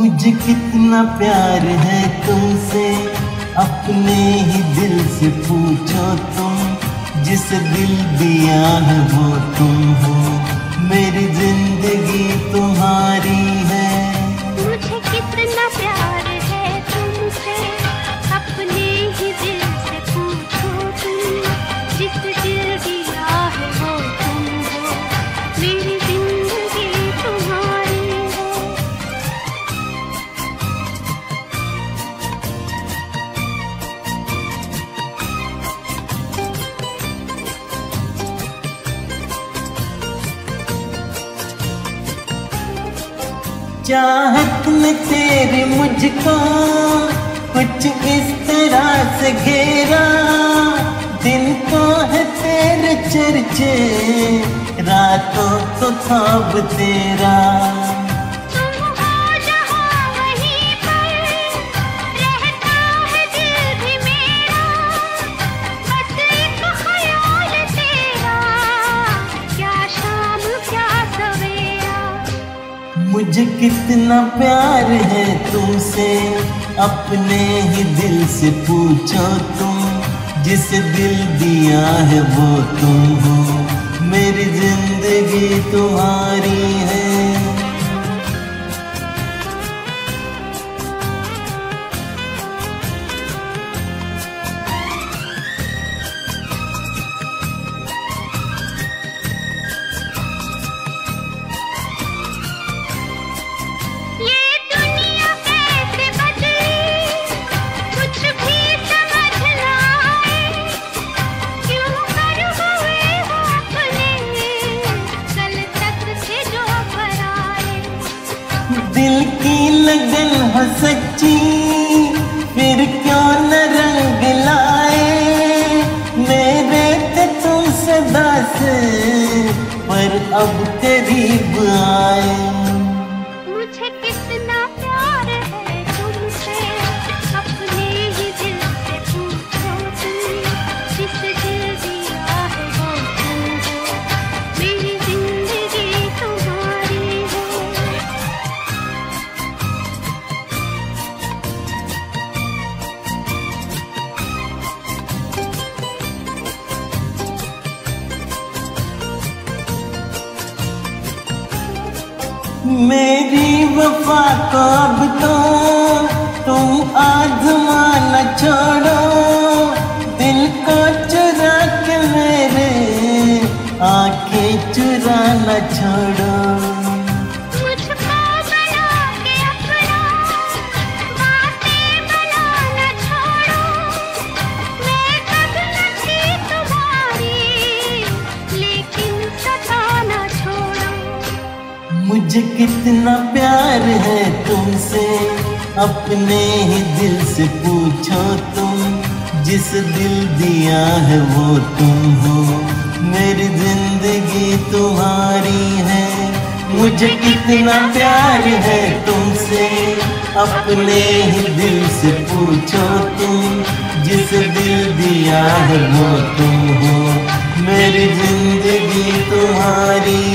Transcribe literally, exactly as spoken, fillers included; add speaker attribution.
Speaker 1: मुझे कितना प्यार है तुमसे, अपने ही दिल से पूछो तुम। जिस दिल दिया है वो तुम हो, मेरी जिंदगी तुम्हारी है।
Speaker 2: मुझे कितना प्यार है तुमसे, अपने ही दिल से पूछो तुम। जिस दिल दिया है वो तुम हो, मेरी जिंदगी तुम्हारी है।
Speaker 1: चाहत में तेरी मुझको कुछ इस तरह से घेरा, दिन को है तेरे चर्चे, रातों को ख्वाब तेरा।
Speaker 2: तुम हो जहाँ वहीं पर, रहता है दिल भी मेरा, बस एक ख्याल तेरा, क्या शाम क्या सवेरा।
Speaker 1: मुझे कितना प्यार है तुमसे, अपने ही दिल से पूछो तुम। जिस दिल दिया है वो तुम हो, मेरी जिंदगी तुम्हारी है। दिल की लगन हो सच्ची, फिर क्यों न रंग लाए। मेरे थे तुम सदा से, पर अब करीब आए।
Speaker 2: मुझे कितना प्यार है तुमसे, अपने ही दिल से पूछो तुम। जिस दिल दिया है वो तुम हो, मेरी जिंदगी तुम्हारी है।
Speaker 1: मेरी वफा को अब तो तुम आजमाना छोड़ो, दिल को चुरा के मेरे आंखें चुराना छोड़ो।
Speaker 2: मुझको बना के अपना, बातें बनाना छोड़ो। मैं कब न थी तुम्हारी, लेकिन सताना छोड़ो।
Speaker 1: मुझे कितना प्यार है तुमसे, अपने ही दिल से पूछो तुम। जिस दिल दिया है वो तुम हो, मेरी जिंदगी तुम्हारी है। मुझे कितना प्यार है तुमसे, अपने ही दिल से पूछो तुम। जिस दिल दिया है वो तुम हो, मेरी जिंदगी तुम्हारी